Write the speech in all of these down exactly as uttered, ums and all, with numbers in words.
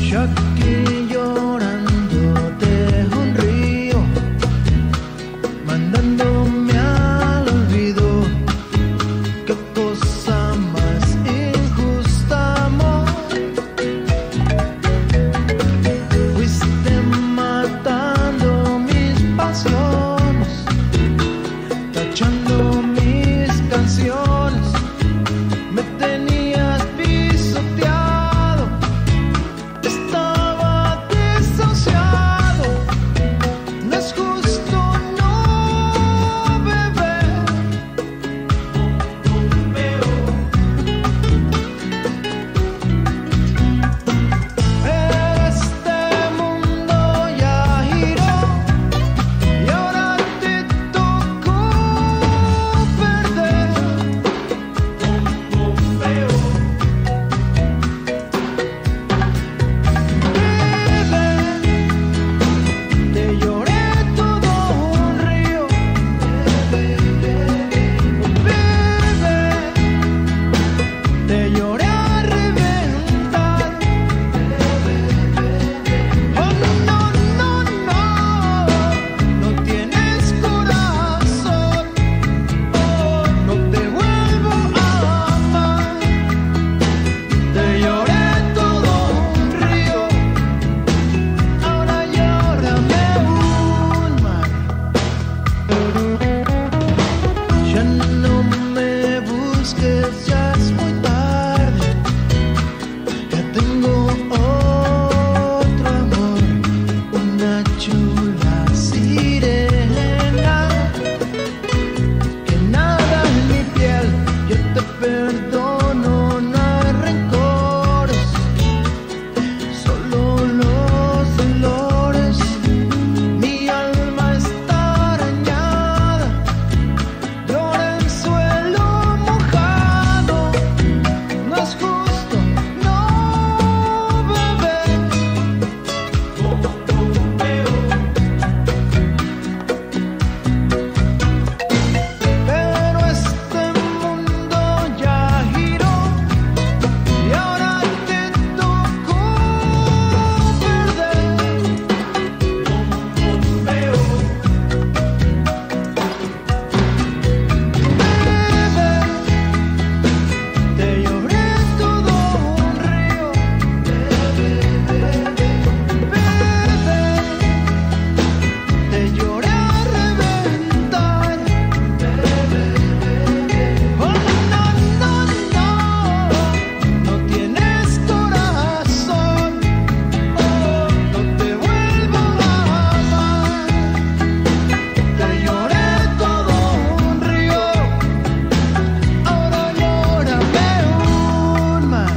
Yo aquí llorando dejo un río, mandándome al olvido. Qué cosa más injusta, amor. Fuiste matando mis pasiones, tachando mis canciones. Me tenías pisoteado, estaba desahuciado. No es justo no beber. Pero este mundo ya giró y ahora te tocó perder. Te lloré todo un río, te lloré a reventar. Oh no, no, no, no tienes corazón. Oh, no te vuelvo a amar. Te lloré todo un río, ahora llórame un mar. Ya no me busques, ya es muy tarde. Ya tengo otro amor, una chula sirena que nada en mi piel. Yo te perdono, no hay rencores, solo los dolores. Mi alma está arañada, llora en suelo mojado. No es justo no beber. Pero este mundo ya giró y ahora te tocó perder. Te lloré todo un río, te lloré a reventar. Oh no, no, no, no tienes corazón. Oh, no te vuelvo a amar. Te lloré todo un río, ahora llórame un mar.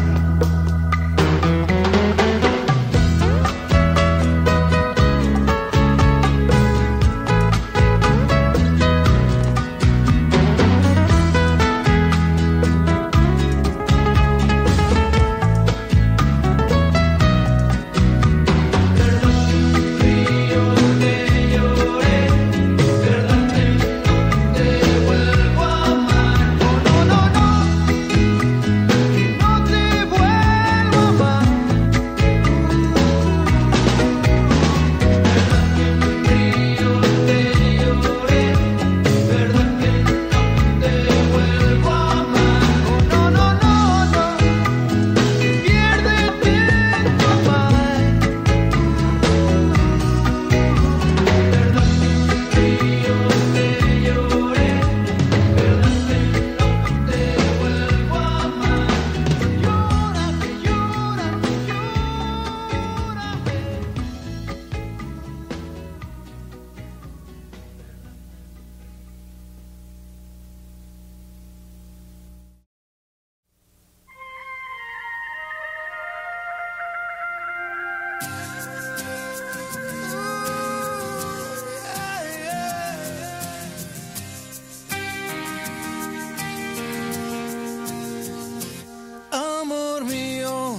Amor mío,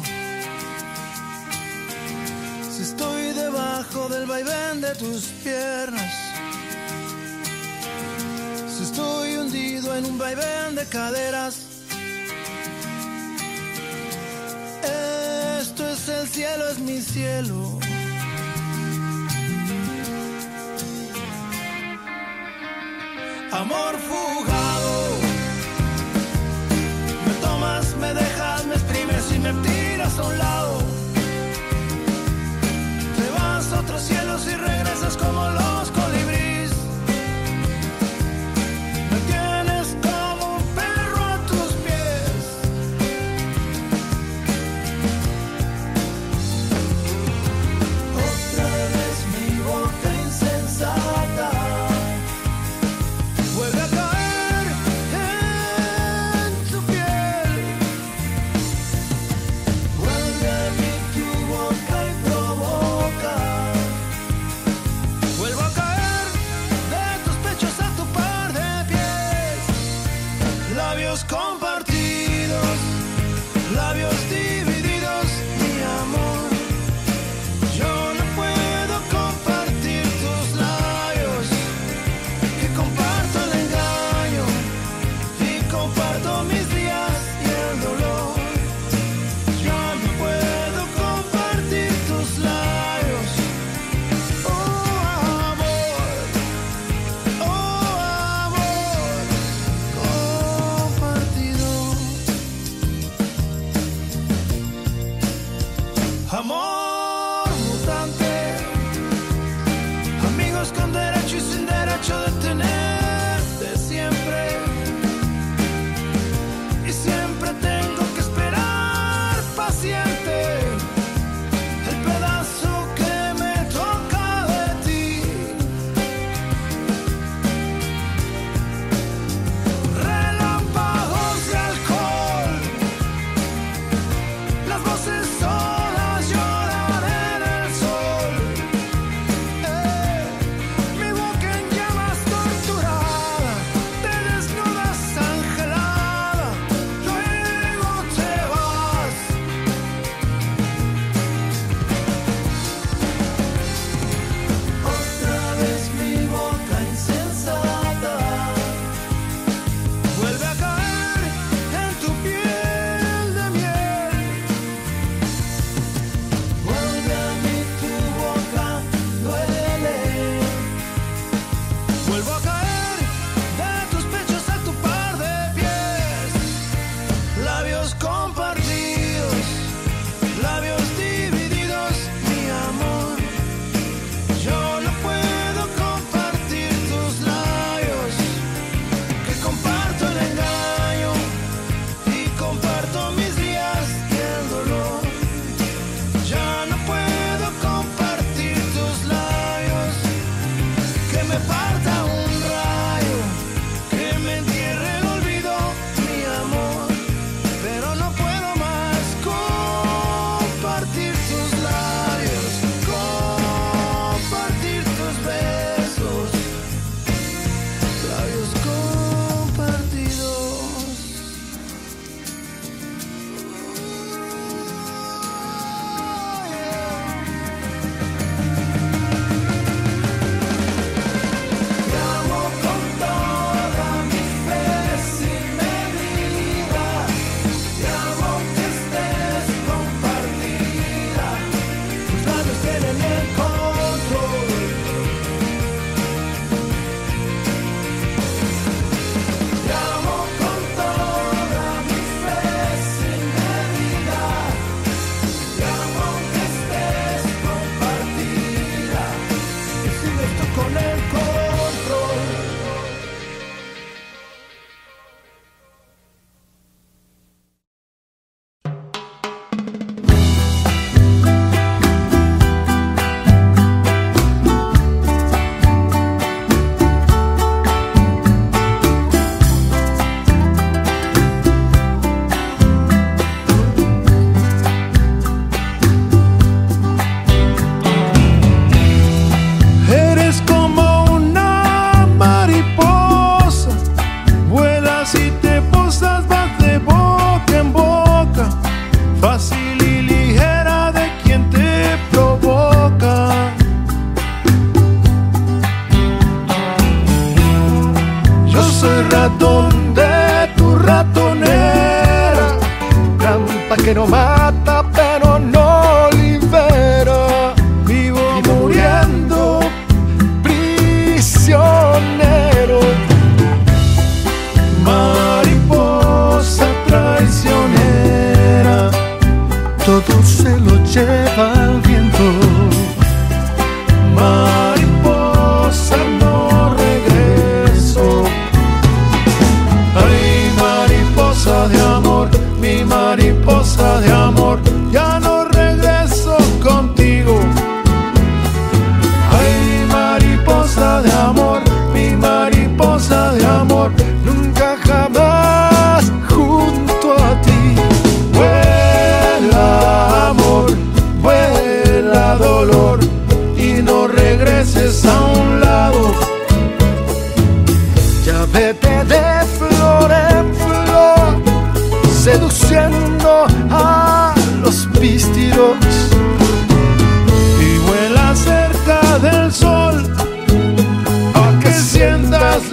si estoy debajo del vaivén de tus piernas, si estoy hundido en un vaivén de caderas, esto es el el cielo es mi cielo. Amor fugado, me tomas, me dejas, me exprimes y me tiras a un lado. Te vas a otros cielos y regresas como los colibríes. Me tienes como un perro a tus pies. Otra vez mi boca insensata vuelve a caer en tu piel. Vuelve a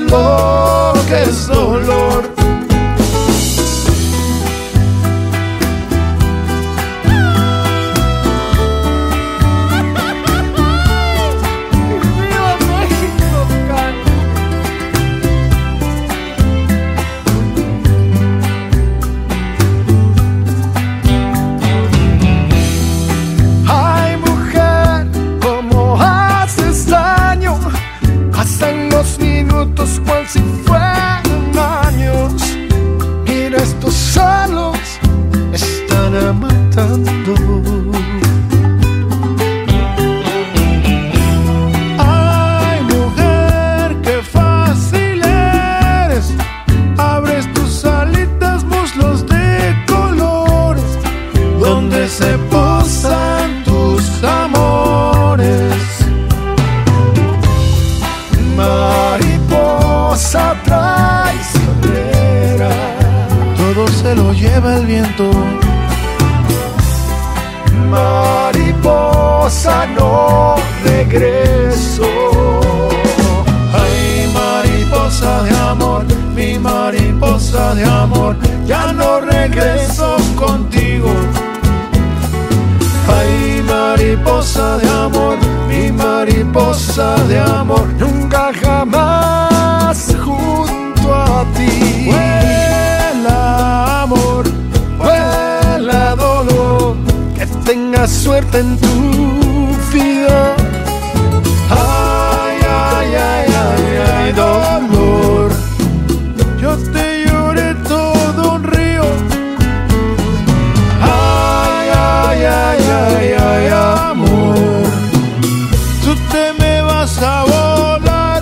lo que es dolor. Cual si fueran años, mira, estos celos están matando. Ay, mujer, qué fácil eres. Abres tus alitas, muslos de colores, donde se posan tus amores. Mariposa traicionera, todo se lo lleva el viento. Mariposa, no regreso. Ay, mariposa de amor, mi mariposa de amor, ya no regreso contigo. Ay, mariposa de amor, mi mariposa de amor, nunca jamás junto a ti. Vuela amor, vuela dolor, que tengas suerte en tu vida. Ay, ay, ay, ay, ay, dolor, yo te lloré todo un río. Ay, ay, ay, ay, ay, amor, tú te me vas a volar.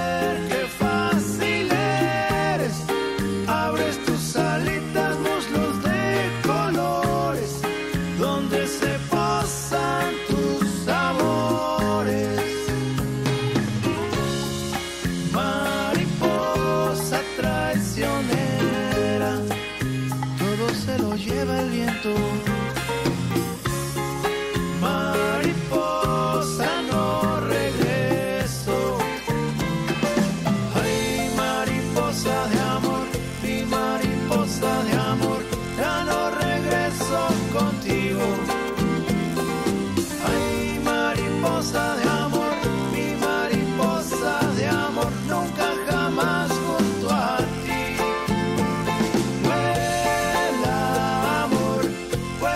Abres tus alitas, muslos viento. Mariposa, no regreso. Ay, mariposa de amor, mi mariposa de amor, ya no regreso contigo. Ay, mariposa de amor, mi mariposa de amor, nunca jamás junto a ti. Vuela, amor, vuela.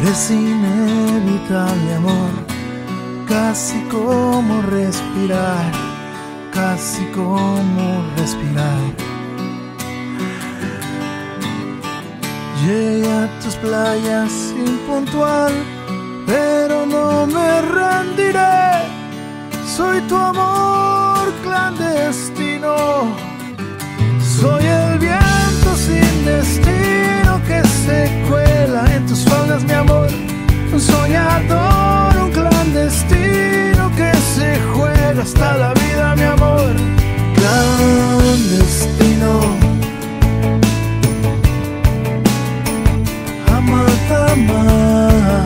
Es inevitable, amor, casi como respirar, casi como respirar. Llegué a tus playas impuntual, pero no me rendiré. Soy tu amor clandestino, soy el viento sin destino que se cuela en tus faldas, mi amor. Un soñador, un clandestino que se juega hasta la vida, mi amor. Clandestino, amar, amar.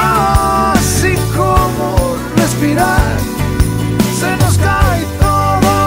Se nos cae todo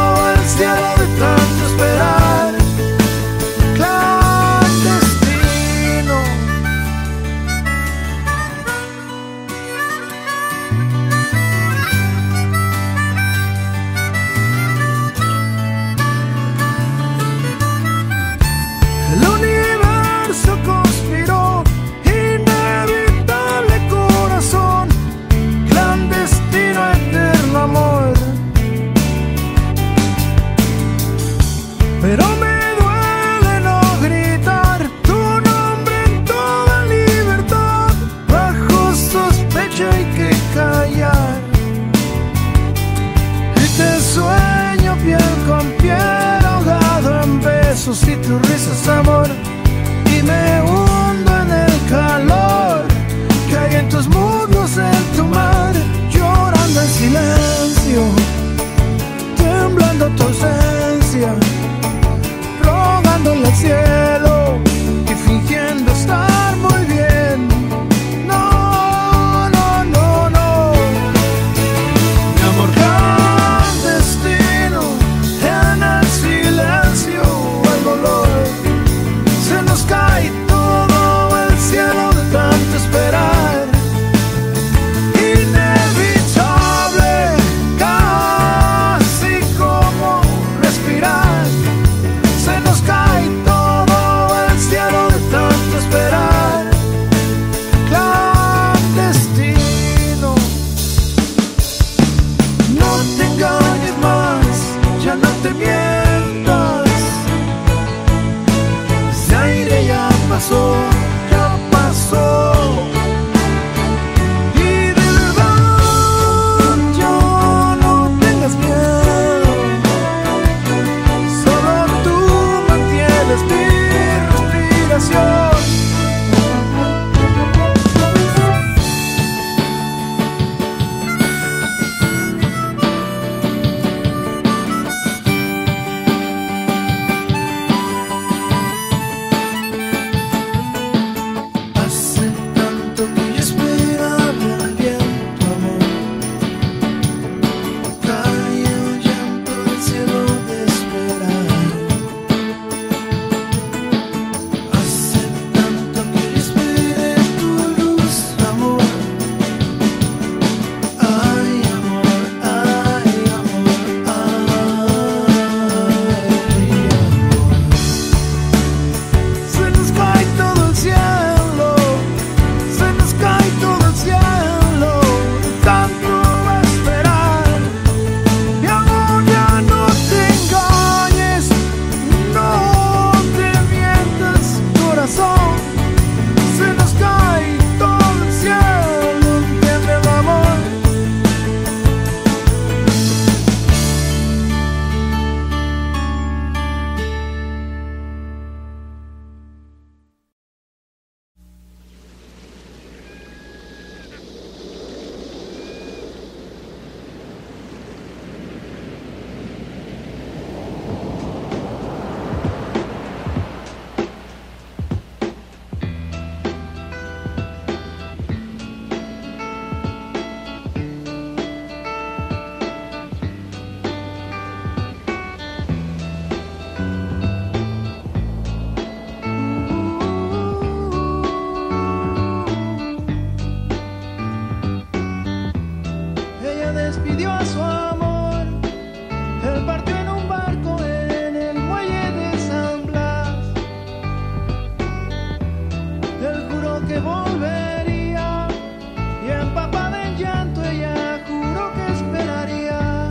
que volvería, y empapada en llanto ella juró que esperaría.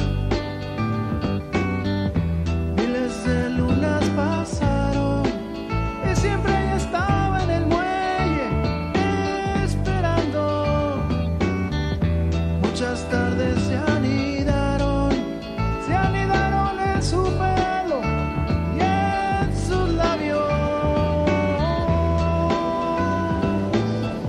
Miles de lunas pasaron y siempre ella estaba en el muelle esperando. Muchas tardes se anidaron, se anidaron en su pelo y en sus labios.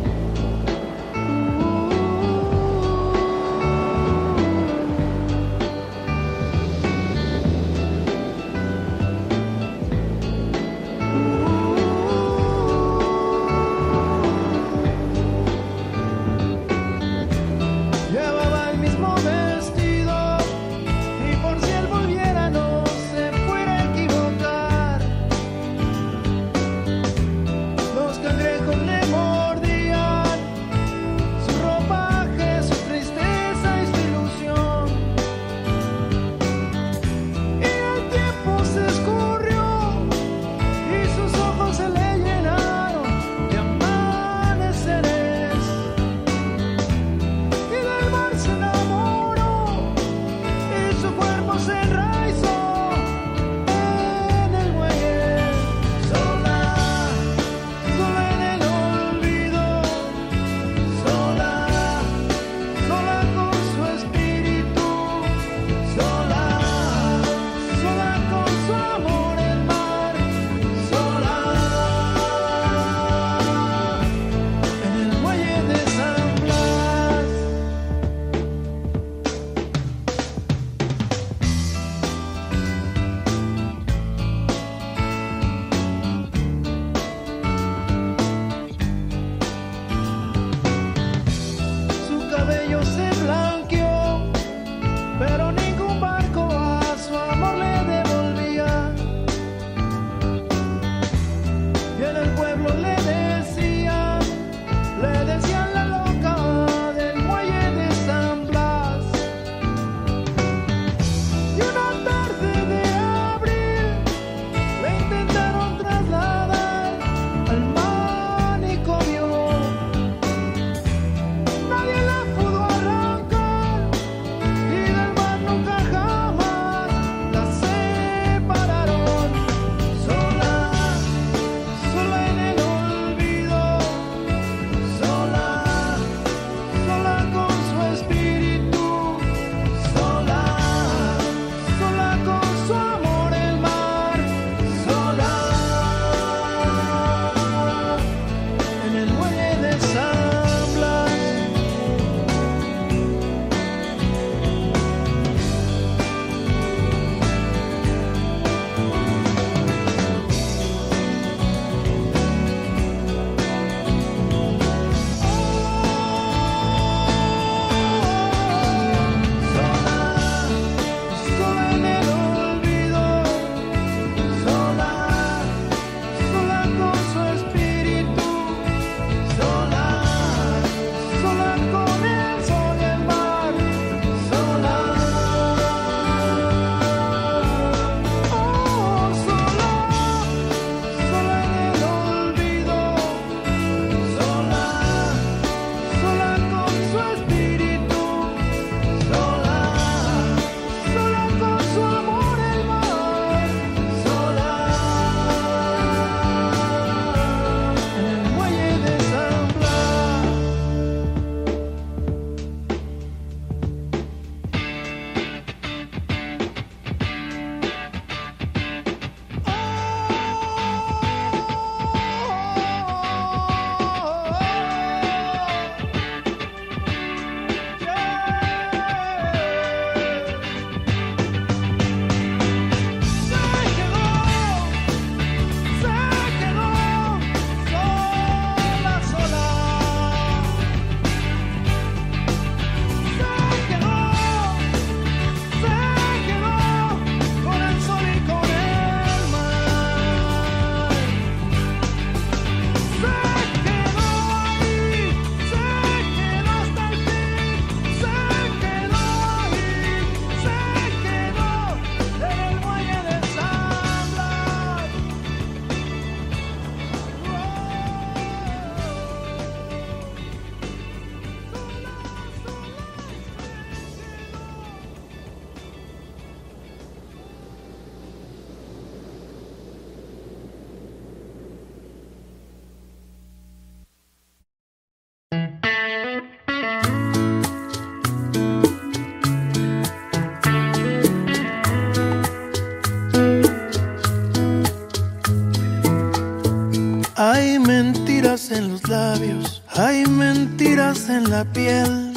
labios, hay mentiras en la piel.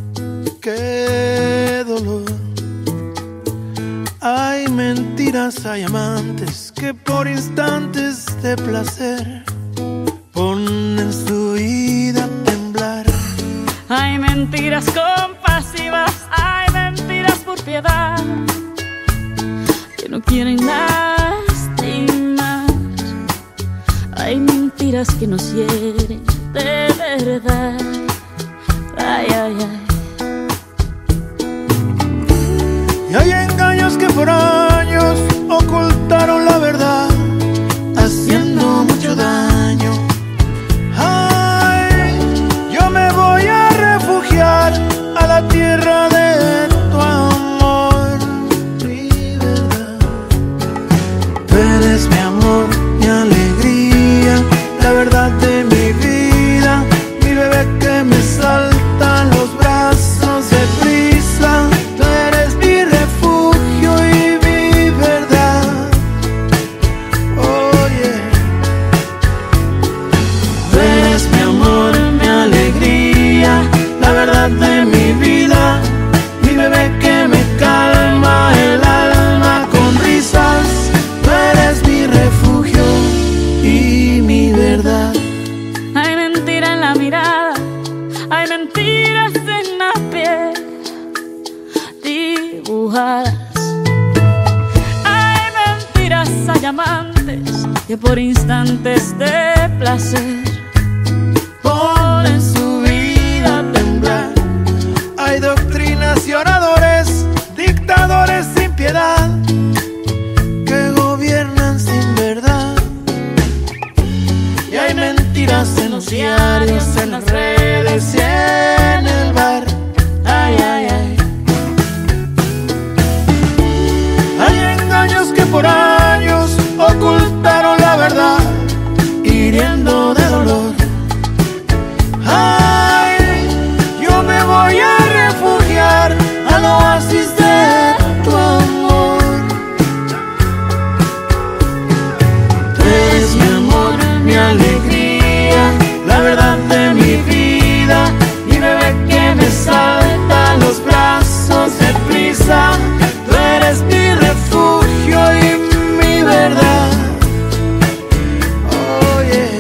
Qué dolor. Hay mentiras, hay amantes que por instantes de placer ponen su vida a temblar. Hay mentiras compasivas, hay mentiras por piedad, que no quieren lastimar. Hay mentiras que nos hieren de verdad. Ay, ay, ay. Y hay engaños que por años ocultaron la verdad, haciendo mucho daño. Ay, yo me voy a refugiar a la tierra de tu amor, mi verdad. Tú eres mi amor, mi alegría, la verdad de mi vida, mi bebé que me salta en los brazos de prisa. Tú eres mi refugio y mi verdad. Oh yeah. Tú eres mi amor, mi alegría, la verdad de mi vida, mi bebé que me calma el alma con risas. Tú eres mi refugio y mi verdad. Hay mentira en la mirada, hay mentiras en la piel dibujadas. Hay mentiras, hay amantes que por instantes de placer Ponen su vida a temblar. Hay doctrinas y oradores, dictadores sin piedad, que gobiernan sin verdad. Y hay mentiras en los diarios, en las redes y en el bar. Ay, ay, ay. Hay engaños que por años ocultaron la verdad, hiriendo de dolor. Ay, yo me voy a refugiar al oasis de tu amor. Tú eres mi amor, mi alegría, la verdad de mi vida, mi bebé que me salta a los brazos de prisa. Tú eres mi refugio y mi verdad. Oh yeah.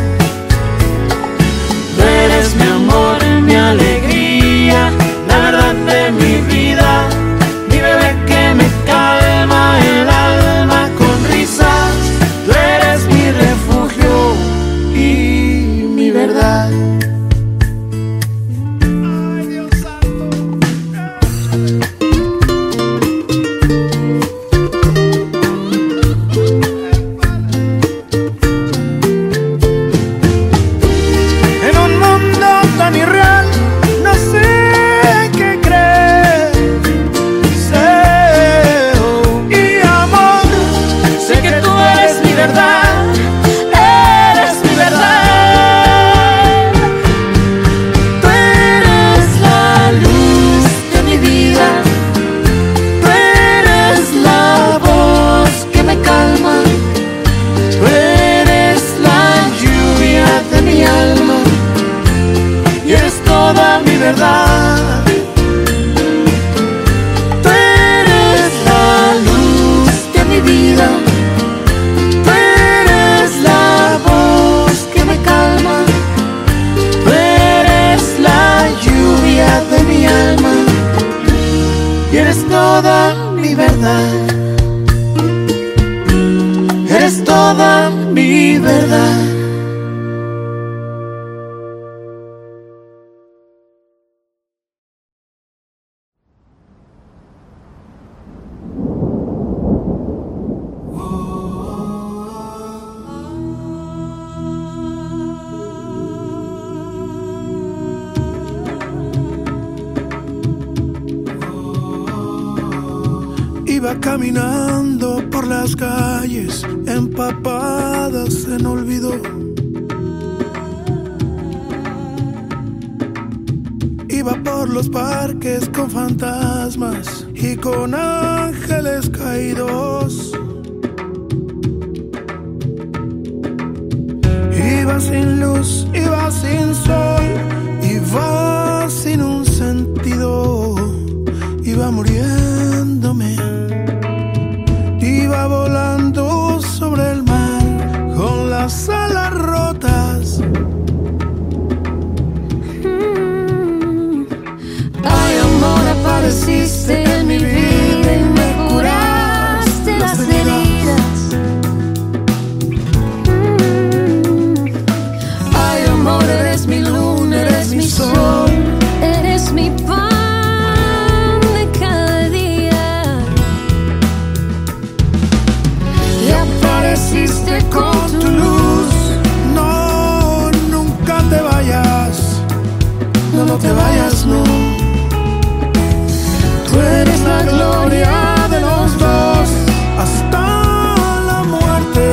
Tú eres mi amor, mi alegría, la verdad de mi vida, mi bebé que me calma el alma con risas. Tú eres mi refugio y mi verdad. Ay, Dios santo. En un mundo tan irreal, no sé qué creer. Sé y amor, sé que tú eres mi verdad, eres mi verdad. Tú eres la luz de mi vida, tú eres la voz que me calma, tú eres la lluvia de mi alma y eres toda mi verdad. Tú eres la luz de mi vida, tú eres la voz que me calma, tú eres la lluvia de mi alma y eres toda mi verdad. Eres toda mi verdad. Iba caminando por las calles empapadas en olvido. Iba por los parques con fantasmas y con ángeles caídos. Iba sin luz, iba sin sol, iba sin un sentido, iba muriéndome, iba volando sobre el mar con las alas rotas. Mm. Ay, amor, apareciste en mi vida y me curaste las heridas. Mm. Ay, amor, eres mi luna, eres mi sol, eres mi pan de cada día. Y apareciste con tu luz. No, nunca te vayas, no, no te vayas, no. Tú eres la gloria de los dos hasta la muerte.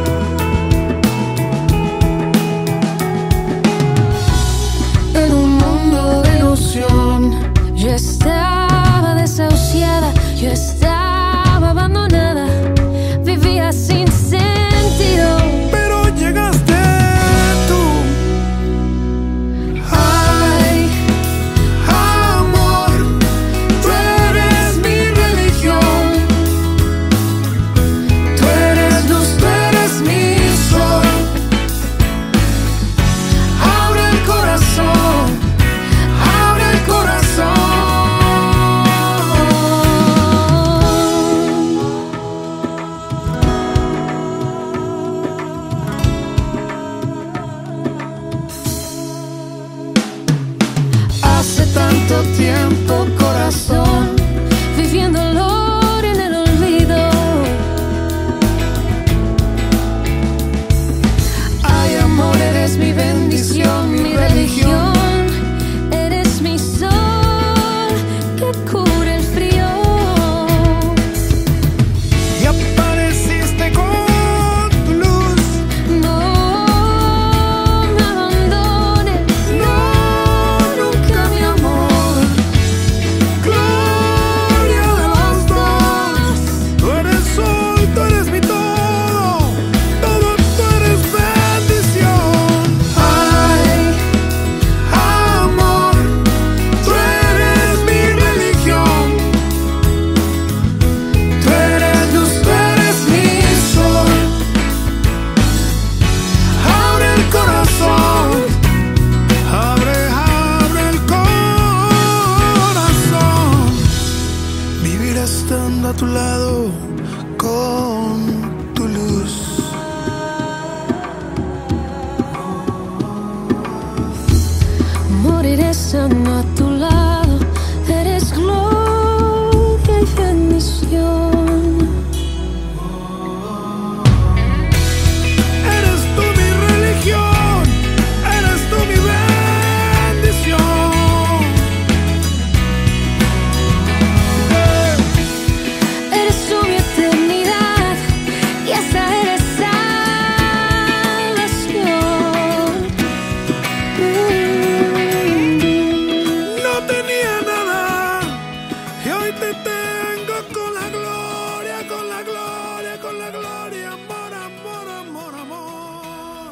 en un mundo de ilusión. Yo estaba desahuciada, yo estaba abandonada, vivía sin sentido. Pero llegaste tú. Ay, Amor, tú eres mi religión, tú eres luz, tú eres mi sol. Abre el corazón, abre el corazón. Hace tanto tiempo, corazón, viviendo el dolor en el olvido. Ay, amor, eres mi bendición, mi religión, eres mi sol que cura el frío. y apareciste con tu luz. No me abandones, no, nunca, mi amor. Gloria de los dos. Tú eres sol, tú eres mi todo, todo tú eres bendición. Ay, Amor, tú eres mi religión, tú eres luz, tú eres mi sol. abre el corazón, abre, abre el corazón. Vivir estando a tu lado con tu luz. Morir estando a tu lado, eres gloria y bendición. Eres tú mi religión, eres tú mi bendición. Eres tú mi eternidad y hasta eres salvación. Mm. No tenía nada y hoy te tengo con la gloria, con la gloria, con la gloria. Amor, amor, amor, amor.